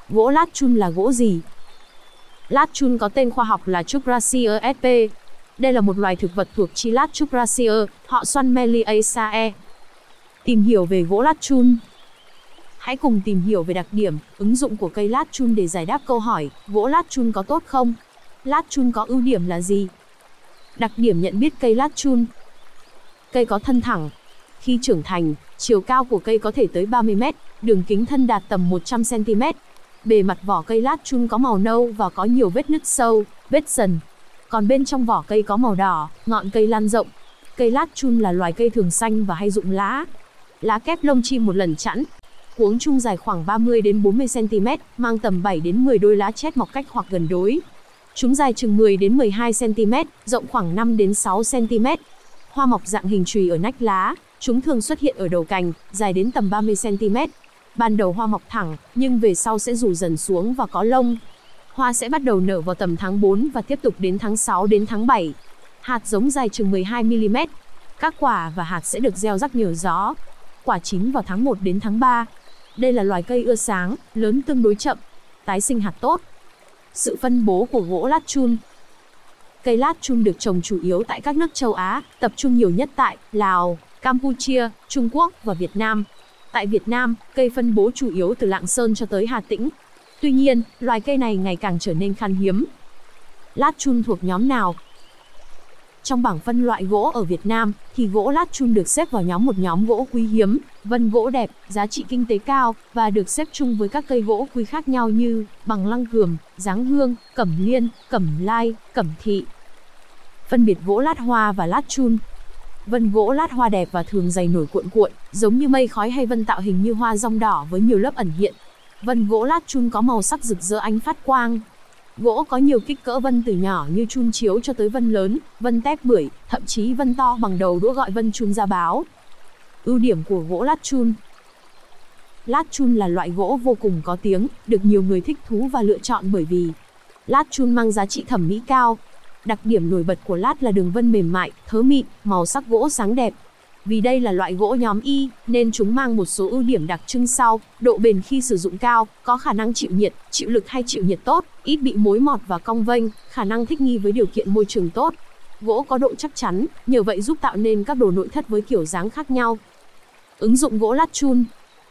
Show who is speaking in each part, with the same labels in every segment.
Speaker 1: Gỗ lát chun là gỗ gì? Lát chun có tên khoa học là Cupraceae sp. Đây là một loài thực vật thuộc chi lát Cupraceae, họ xoăn Meliaceae. Tìm hiểu về gỗ lát chun. Hãy cùng tìm hiểu về đặc điểm, ứng dụng của cây lát chun để giải đáp câu hỏi, gỗ lát chun có tốt không? Lát chun có ưu điểm là gì? Đặc điểm nhận biết cây lát chun. Cây có thân thẳng. Khi trưởng thành, chiều cao của cây có thể tới 30 m, đường kính thân đạt tầm 100 cm. Bề mặt vỏ cây lát chun có màu nâu và có nhiều vết nứt sâu, vết sần. Còn bên trong vỏ cây có màu đỏ, ngọn cây lan rộng. Cây lát chun là loài cây thường xanh và hay rụng lá. Lá kép lông chim một lần chẵn. Cuống chung dài khoảng 30 đến 40 cm, mang tầm 7 đến 10 đôi lá chét mọc cách hoặc gần đối. Chúng dài chừng 10 đến 12 cm, rộng khoảng 5 đến 6 cm. Hoa mọc dạng hình chùy ở nách lá, chúng thường xuất hiện ở đầu cành, dài đến tầm 30 cm. Ban đầu hoa mọc thẳng, nhưng về sau sẽ rủ dần xuống và có lông. Hoa sẽ bắt đầu nở vào tầm tháng 4 và tiếp tục đến tháng 6 đến tháng 7. Hạt giống dài chừng 12 mm. Các quả và hạt sẽ được gieo rắc nhờ gió. Quả chín vào tháng 1 đến tháng 3. Đây là loài cây ưa sáng, lớn tương đối chậm, tái sinh hạt tốt. Sự phân bố của gỗ lát chun. Cây lát chun được trồng chủ yếu tại các nước châu Á, tập trung nhiều nhất tại Lào, Campuchia, Trung Quốc và Việt Nam. Tại Việt Nam, cây phân bố chủ yếu từ Lạng Sơn cho tới Hà Tĩnh. Tuy nhiên, loài cây này ngày càng trở nên khan hiếm. Lát chun thuộc nhóm nào? Trong bảng phân loại gỗ ở Việt Nam, thì gỗ lát chun được xếp vào một nhóm gỗ quý hiếm, vân gỗ đẹp, giá trị kinh tế cao, và được xếp chung với các cây gỗ quý khác nhau như bằng lăng gườm, giáng hương, cẩm liên, cẩm lai, cẩm thị. Phân biệt gỗ lát hoa và lát chun. Vân gỗ lát hoa đẹp và thường dày nổi cuộn cuộn, giống như mây khói hay vân tạo hình như hoa dong đỏ với nhiều lớp ẩn hiện. Vân gỗ lát chun có màu sắc rực rỡ ánh phát quang. Gỗ có nhiều kích cỡ vân từ nhỏ như chun chiếu cho tới vân lớn, vân tép bưởi, thậm chí vân to bằng đầu đũa gọi vân chun ra báo. Ưu điểm của gỗ lát chun. Lát chun là loại gỗ vô cùng có tiếng, được nhiều người thích thú và lựa chọn bởi vì lát chun mang giá trị thẩm mỹ cao. Đặc điểm nổi bật của lát là đường vân mềm mại, thớ mịn, màu sắc gỗ sáng đẹp. Vì đây là loại gỗ nhóm Y, nên chúng mang một số ưu điểm đặc trưng sau: độ bền khi sử dụng cao, có khả năng chịu nhiệt, chịu lực hay chịu nhiệt tốt, ít bị mối mọt và cong vênh, khả năng thích nghi với điều kiện môi trường tốt. Gỗ có độ chắc chắn, nhờ vậy giúp tạo nên các đồ nội thất với kiểu dáng khác nhau. Ứng dụng gỗ lát chun.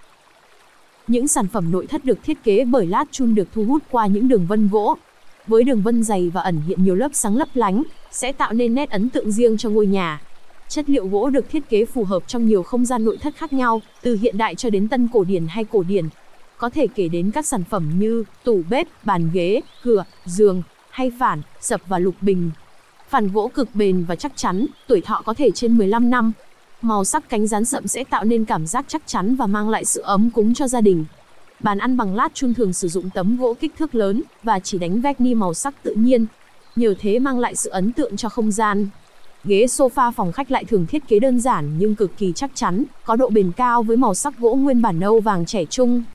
Speaker 1: Những sản phẩm nội thất được thiết kế bởi lát chun được thu hút qua những đường vân gỗ. Với đường vân dày và ẩn hiện nhiều lớp sáng lấp lánh, sẽ tạo nên nét ấn tượng riêng cho ngôi nhà. Chất liệu gỗ được thiết kế phù hợp trong nhiều không gian nội thất khác nhau, từ hiện đại cho đến tân cổ điển hay cổ điển. Có thể kể đến các sản phẩm như tủ bếp, bàn ghế, cửa, giường, hay phản, sập và lục bình. Phản gỗ cực bền và chắc chắn, tuổi thọ có thể trên 15 năm. Màu sắc cánh rán sậm sẽ tạo nên cảm giác chắc chắn và mang lại sự ấm cúng cho gia đình. Bàn ăn bằng lát chun thường sử dụng tấm gỗ kích thước lớn và chỉ đánh vecni màu sắc tự nhiên. Nhờ thế mang lại sự ấn tượng cho không gian. Ghế sofa phòng khách lại thường thiết kế đơn giản nhưng cực kỳ chắc chắn, có độ bền cao với màu sắc gỗ nguyên bản nâu vàng trẻ trung.